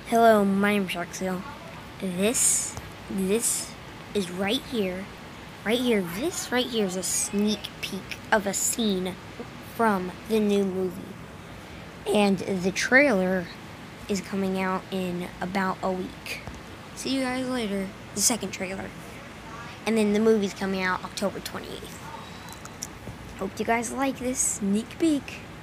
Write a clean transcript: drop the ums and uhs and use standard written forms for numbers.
Hello, my name's Sharkzilla. This is right here. This right here is a sneak peek of a scene from the new movie. And the trailer is coming out in about a week. See you guys later. The second trailer. And then the movie's coming out October 28th. Hope you guys like this sneak peek.